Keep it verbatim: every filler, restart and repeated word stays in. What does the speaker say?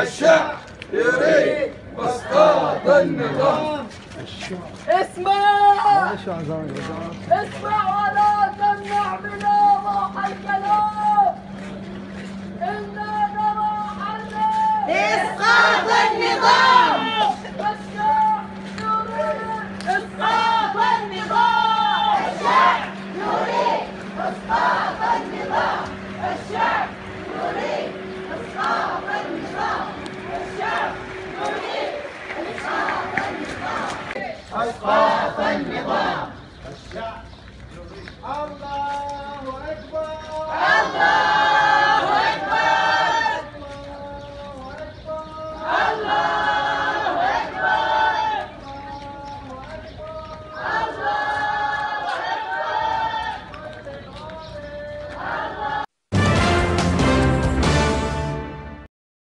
الشعب يريد اسقاط النظام. اسمع اسمع ولا تمنع بنا روح الكلام. إنا نرى حلا لإسقاط النظام. الشعب يريد إسقاط النظام. الشعب يريد إسقاط النظام. الشعب يريد إسقاط النظام. الشعب يريد إسقاط النظام. إسقاط النظام.